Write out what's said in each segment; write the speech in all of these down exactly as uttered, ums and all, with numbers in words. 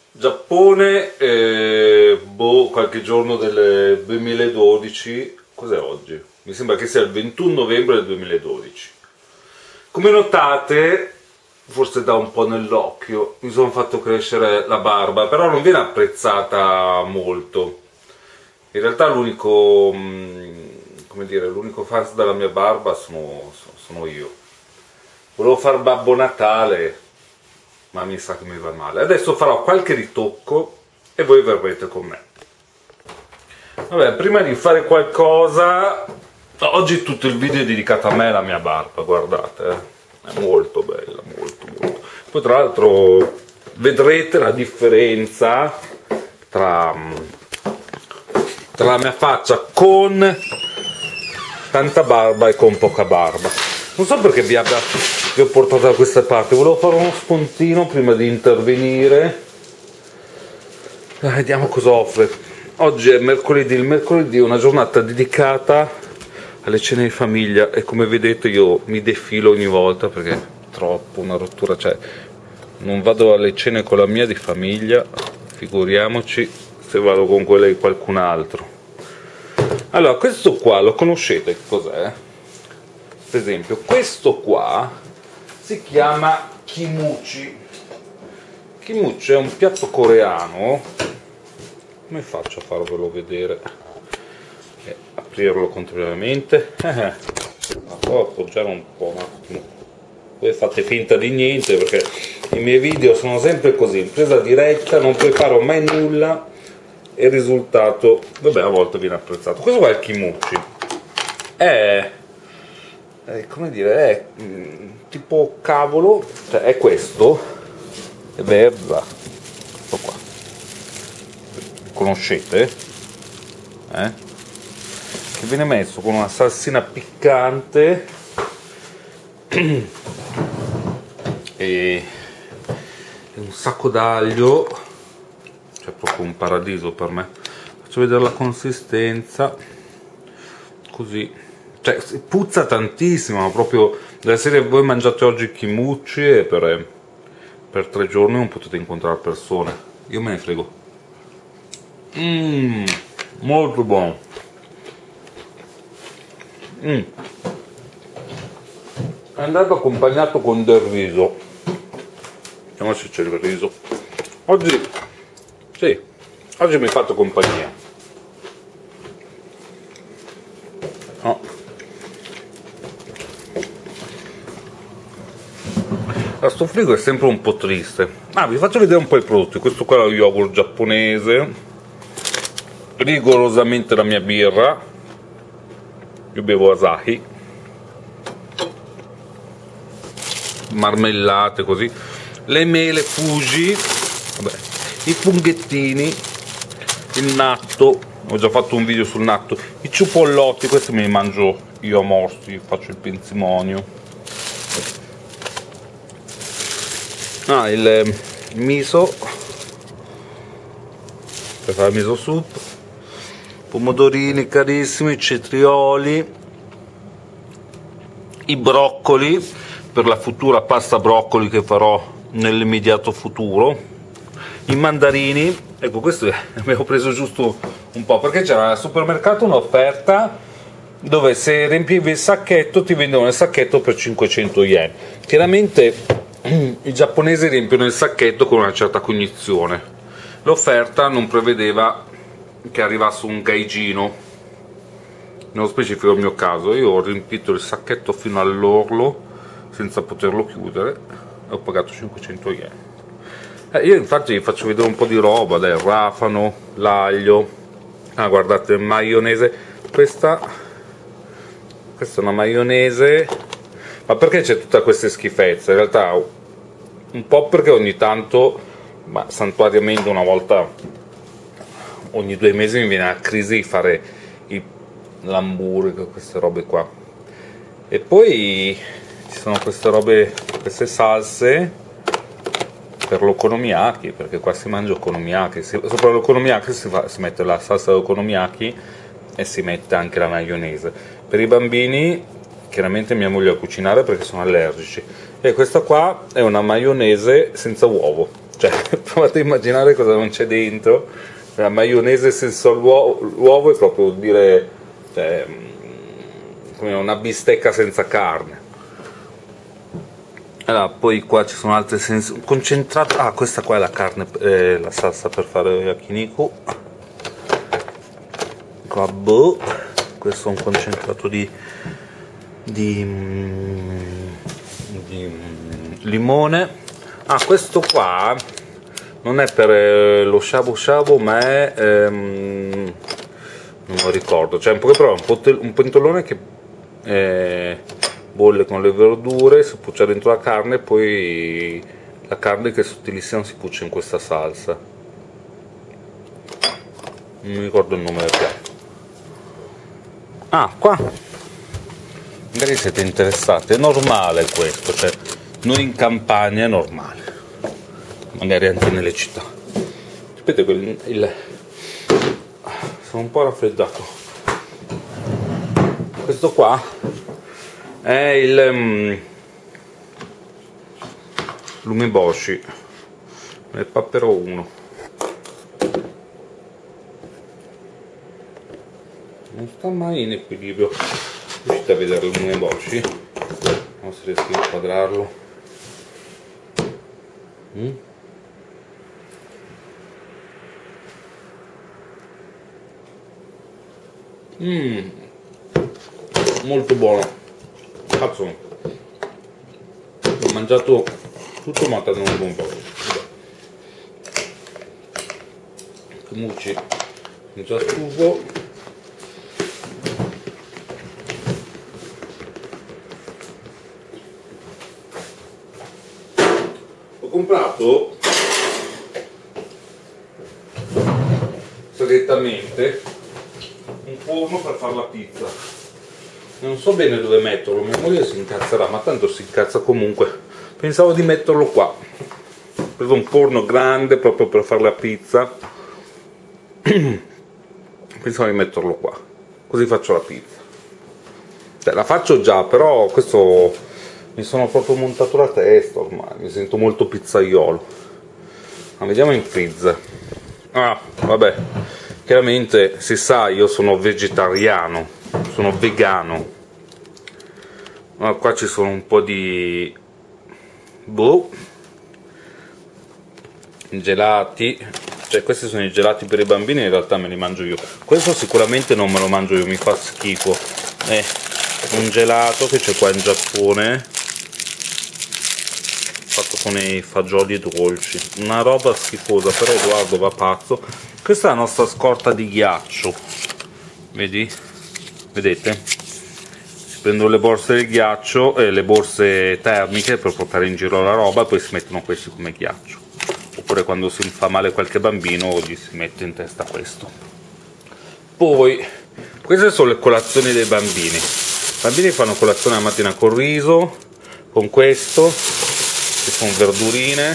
Giappone, eh, boh, qualche giorno del duemiladodici, cos'è oggi? Mi sembra che sia il ventuno novembre del duemiladodici. Come notate, forse da un po' nell'occhio, mi sono fatto crescere la barba, però non viene apprezzata molto. In realtà l'unico, come dire, l'unico fan della mia barba sono, sono io. Volevo fare Babbo Natale, ma mi sa che mi va male. Adesso farò qualche ritocco e voi verrete con me. Vabbè, prima di fare qualcosa, oggi tutto il video è dedicato a me e alla mia barba, guardate, eh. È molto bella, molto molto. Poi tra l'altro vedrete la differenza tra, tra la mia faccia con tanta barba e con poca barba. Non so perché vi abbia vi ho portato da questa parte, volevo fare uno spuntino prima di intervenire. Eh, vediamo cosa offre. Oggi è mercoledì, il mercoledì è una giornata dedicata alle cene di famiglia e come vedete io mi defilo ogni volta perché è troppo una rottura, cioè non vado alle cene con la mia di famiglia, figuriamoci se vado con quella di qualcun altro. Allora, questo qua lo conoscete cos'è? Per esempio, questo qua si chiama Kimuchi. Kimuchi è un piatto coreano. Come faccio a farvelo vedere? E aprirlo contemporaneamente. Eh, devo appoggiare un po' un attimo. Voi fate finta di niente perché i miei video sono sempre così, in presa diretta, non preparo mai nulla e il risultato, vabbè, a volte viene apprezzato. Questo qua è il Kimuchi. È Eh, come dire, è mh, tipo cavolo, cioè è questo, è verza, questo qua, conoscete? Eh? Che viene messo con una salsina piccante e un sacco d'aglio, cioè proprio un paradiso per me. Faccio vedere la consistenza, così. Cioè, puzza tantissimo, ma proprio della serie voi mangiate oggi Kimuchi e per, per tre giorni non potete incontrare persone. Io me ne frego. Mmm, molto buono. Mm. È andato accompagnato con del riso. Vediamo se c'è il riso. Oggi, sì, oggi mi fate compagnia. Oh. Sto frigo è sempre un po' triste. Ah, vi faccio vedere un po' i prodotti. Questo qua è lo yogurt giapponese, rigorosamente la mia birra, io bevo Asahi, marmellate così, le mele Fuji, vabbè, i funghettini, il natto, ho già fatto un video sul natto, i ciupollotti, questi me li mangio io a morsi, faccio il pensimonio. Ah, il miso per fare il miso soup, pomodorini carissimi, cetrioli, i broccoli per la futura pasta broccoli che farò nell'immediato futuro, i mandarini. Ecco, questo abbiamo preso giusto un po' perché c'era al supermercato un'offerta dove se riempivi il sacchetto ti vendevano il sacchetto per cinquecento yen. Chiaramente i giapponesi riempiono il sacchetto con una certa cognizione. L'offerta non prevedeva che arrivasse un gaigino, nello specifico il mio caso. Io ho riempito il sacchetto fino all'orlo senza poterlo chiudere e ho pagato cinquecento yen. Eh, io infatti vi faccio vedere un po' di roba, del rafano, l'aglio. Ah, guardate, maionese. Questa, questa è una maionese. Ma perché c'è tutta questa schifezza? In realtà un po' perché ogni tanto, ma santuariamente una volta ogni due mesi mi viene la crisi di fare l'hamburger, queste robe qua. E poi ci sono queste robe, queste salse per l'okonomiyaki, perché qua si mangia okonomiyaki, sopra l'okonomiyaki si, si mette la salsa dell'okonomiyaki e si mette anche la maionese. Per i bambini chiaramente mia moglie a cucinare perché sono allergici, e questa qua è una maionese senza uovo, cioè provate a immaginare cosa non c'è dentro. La maionese senza l'uovo è proprio vuol dire, cioè, come una bistecca senza carne. Allora, poi qua ci sono altre sens- concentrate. Ah, questa qua è la carne, eh, la salsa per fare yakiniku. Qua, boh. Questo è un concentrato di di, di limone. Ah, questo qua non è per lo shabu shabu, ma è ehm, non lo ricordo, cioè però è un pentolone che eh, bolle con le verdure, si puccia dentro la carne e poi la carne che è sottilissima si puccia in questa salsa. Non mi ricordo il nome del piatto. Ah, qua magari siete interessati, è normale questo, cioè noi in campagna è normale, magari anche nelle città. Sapete quel, il sono un po' raffreddato. Questo qua è il um, l'umeboshi, è il Pappero uno. Non sta mai in equilibrio. Riuscite a vedere l'umeboshi? Non si riesce a inquadrarlo. Mm? Mm. Molto buono. Cazzo, ho mangiato tutto ma non un po'. Mucci in già stufo. Ho comprato segretamente un forno per fare la pizza. Non so bene dove metterlo, mia moglie si incazzerà, ma tanto si incazza comunque. Pensavo di metterlo qua. Ho preso un forno grande proprio per fare la pizza. Pensavo di metterlo qua, così faccio la pizza. Cioè, la faccio già, però questo mi sono proprio montato la testa ormai, mi sento molto pizzaiolo. Ma vediamo in freezer. Ah, vabbè, chiaramente si sa, io sono vegetariano, sono vegano. Ma qua ci sono un po' di boh, gelati, cioè questi sono i gelati per i bambini, in realtà me li mangio io. Questo sicuramente non me lo mangio io, mi fa schifo. È un gelato che c'è qua in Giappone, fatto con i fagioli dolci, una roba schifosa, però Edoardo va pazzo. Questa è la nostra scorta di ghiaccio, vedi? Vedete? Si prendono le borse di ghiaccio e eh, le borse termiche per portare in giro la roba e poi si mettono questi come ghiaccio. Oppure quando si fa male qualche bambino gli si mette in testa questo. Poi queste sono le colazioni dei bambini. I bambini fanno colazione la mattina col riso, con questo, che sono verdurine,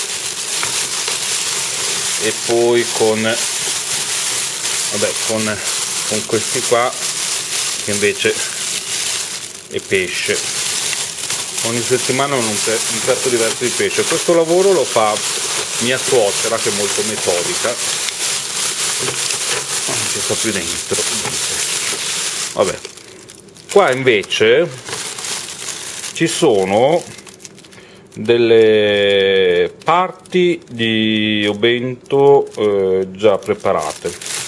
e poi con vabbè con, con questi qua che invece è pesce. Ogni settimana un, un piatto diverso di pesce. Questo lavoro lo fa mia suocera, che è molto metodica. Non ci sta più dentro. Vabbè, qua invece ci sono delle parti di obento eh, già preparate.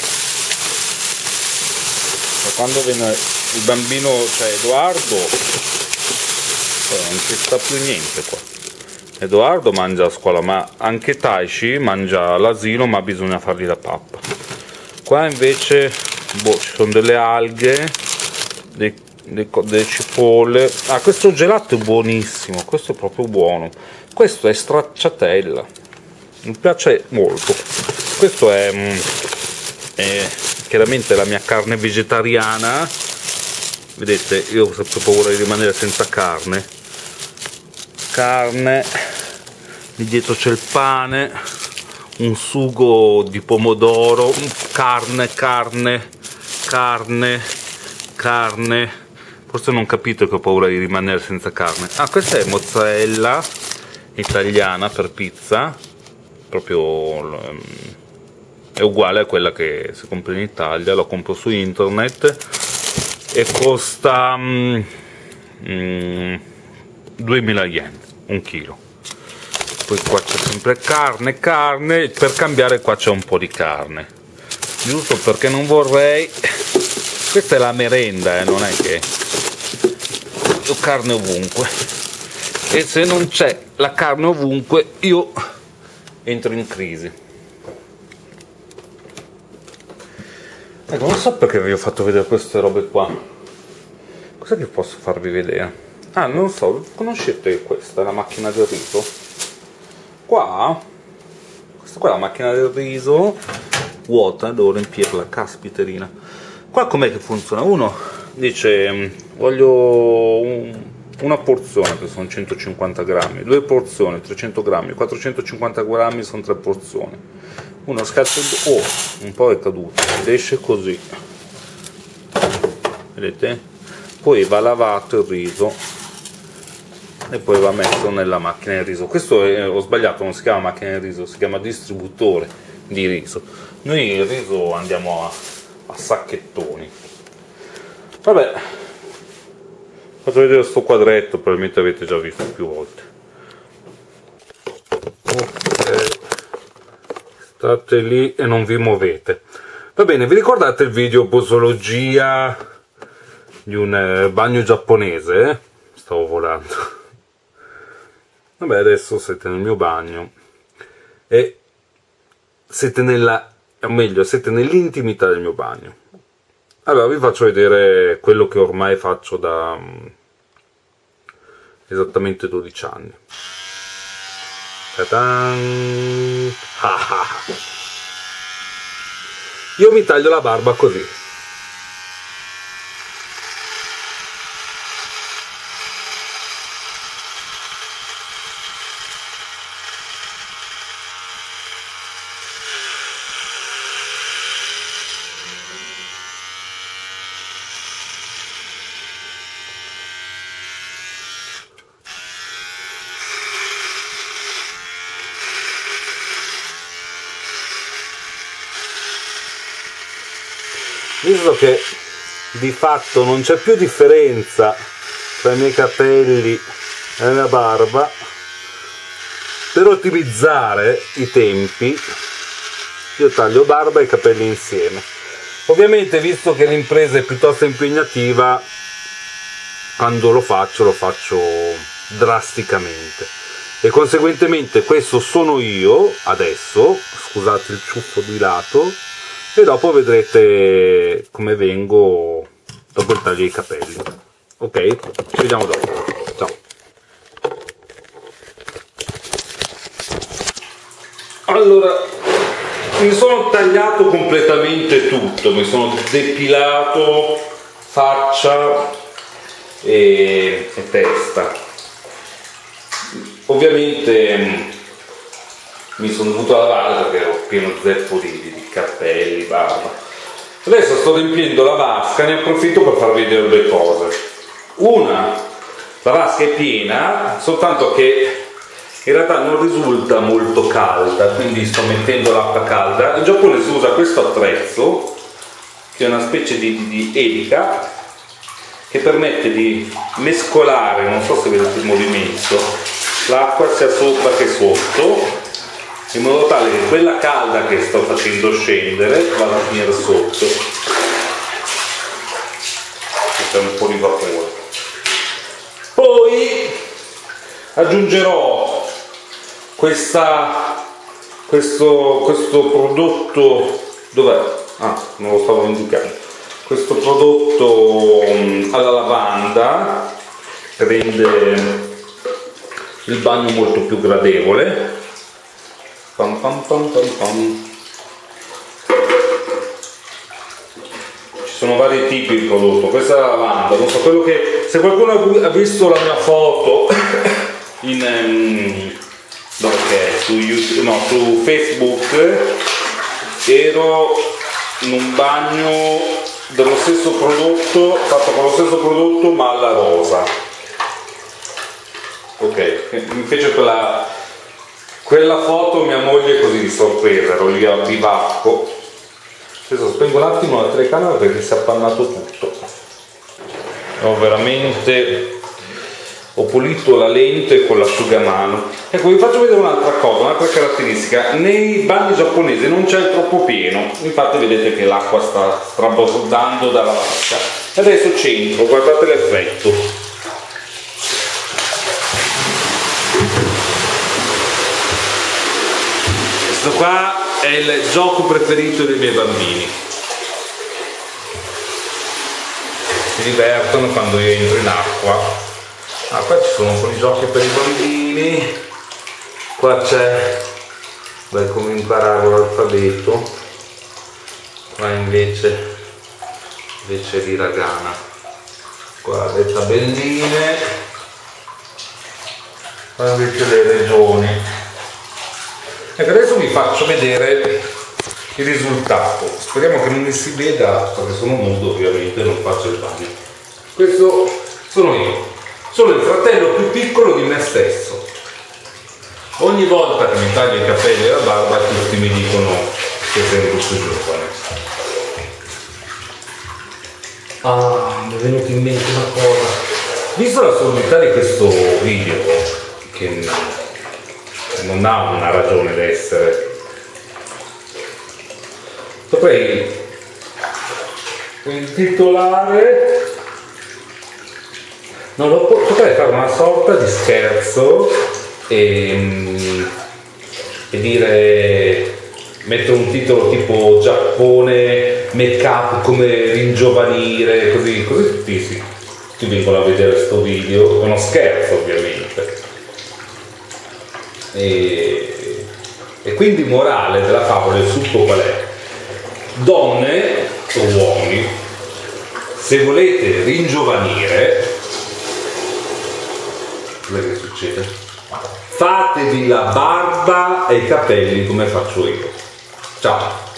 Da quando viene il bambino, cioè Edoardo, non ci sta più niente qua. Edoardo mangia a scuola, ma anche Taishi mangia all'asilo, ma bisogna fargli la pappa. Qua invece boh, ci sono delle alghe, dei, dei, delle cipolle. Ah, questo gelato è buonissimo, questo è proprio buono. Questo è stracciatella, mi piace molto. Questo è, è chiaramente la mia carne vegetariana. Vedete, io ho sempre paura di rimanere senza carne. Carne, lì dietro c'è il pane, un sugo di pomodoro, carne, carne, carne, carne. Forse non capite che ho paura di rimanere senza carne. Ah, questa è mozzarella italiana per pizza. proprio è uguale a quella che si compra in Italia, la compro su internet e costa mm, mm, duemila yen, un chilo. Poi qua c'è sempre carne, carne, per cambiare qua c'è un po' di carne, giusto perché non vorrei, questa è la merenda, eh, non è che ho carne ovunque, e se non c'è la carne ovunque io entro in crisi. Ecco, non so perché vi ho fatto vedere queste robe qua, cos'è che posso farvi vedere? Ah, non so, conoscete questa, la macchina del riso? Qua, questa qua è la macchina del riso vuota, devo riempirla, caspiterina. Qua com'è che funziona? Uno dice voglio un, una porzione che sono centocinquanta grammi, due porzioni trecento grammi, quattrocentocinquanta grammi sono tre porzioni. Uno schiaccia il... oh, un po' è caduto, ed esce così, vedete? Poi va lavato il riso e poi va messo nella macchina di riso. Questo è, ho sbagliato, non si chiama macchina di riso, si chiama distributore di riso. Noi il riso andiamo a, a sacchettoni. Vabbè, faccio vedere questo quadretto, probabilmente avete già visto più volte. Ok, state lì e non vi muovete. Va bene, vi ricordate il video posologia di un eh, bagno giapponese? Eh? Stavo volando. Vabbè, adesso siete nel mio bagno e siete nella, o meglio, siete nell'intimità del mio bagno. Allora vi faccio vedere quello che ormai faccio da um, esattamente dodici anni. Ta-tan! Io mi taglio la barba così. Visto che di fatto non c'è più differenza tra i miei capelli e la mia barba, per ottimizzare i tempi io taglio barba e capelli insieme. Ovviamente, visto che l'impresa è piuttosto impegnativa, quando lo faccio lo faccio drasticamente e conseguentemente questo sono io adesso, scusate il ciuffo di lato, e dopo vedrete come vengo dopo il taglio dei capelli. Ok, ci vediamo dopo. Ciao. Allora, mi sono tagliato completamente tutto, mi sono depilato faccia e, e testa. Ovviamente mi sono dovuto lavare perché ero pieno zeppo di, di capelli, barba. Adesso sto riempiendo la vasca, ne approfitto per farvi vedere due cose. Una, la vasca è piena, soltanto che in realtà non risulta molto calda, quindi sto mettendo l'acqua calda. In Giappone si usa questo attrezzo, che è una specie di, di elica, che permette di mescolare, non so se vedete il movimento, l'acqua sia sopra che sotto, in modo tale che quella calda che sto facendo scendere vada a finire sotto. C'è un po' di vapore. Poi aggiungerò questa, questo, questo prodotto, dov'è? Ah, non lo stavo indicando. Questo prodotto um, alla lavanda che rende il bagno molto più gradevole. Pam pam pam pam pam. Ci sono vari tipi di prodotto, questa è la lavanda, non so, quello che, se qualcuno ha visto la mia foto in um, dove che è? Su YouTube, no, su Facebook, ero in un bagno dello stesso prodotto, fatto con lo stesso prodotto ma alla rosa. Ok, mi fece quella Quella foto mia moglie è così di sorpresa, ero lì al bivacco. Adesso spengo un attimo la telecamera perché si è appannato tutto. Ho veramente ho pulito la lente con l'asciugamano. Ecco, vi faccio vedere un'altra cosa, un'altra caratteristica. Nei bagni giapponesi non c'è il troppo pieno, infatti vedete che l'acqua sta strabordando dalla vasca. E adesso centro, guardate l'effetto. Questo qua è il gioco preferito dei miei bambini. Si divertono quando io entro in acqua. Ah, qua ci sono un po' di giochi per i bambini. Qua c'è beh, come imparare l'alfabeto. Qua invece invece di hiragana. Qua le tabelline. Qua invece le regioni. Ecco, adesso vi faccio vedere il risultato. Speriamo che non mi si veda perché sono nudo, ovviamente non faccio il bagno. Questo sono io. Sono il fratello più piccolo di me stesso. Ogni volta che mi taglio i capelli e la barba tutti mi dicono che sembro più giovane. Ah, mi è venuta in mente una cosa. Visto l'assurdità di questo video, che non ha una ragione d'essere, potrei intitolare No, lo potrei fare una sorta di scherzo e, e dire, mettere un titolo tipo Giappone, make up, come ringiovanire, così, così tutti, sì, tutti vengono a vedere questo video. È uno scherzo, ovviamente. E, e quindi morale della favola, il succo qual è? Donne o uomini, se volete ringiovanire, che succede? Fatevi la barba e i capelli come faccio io. Ciao!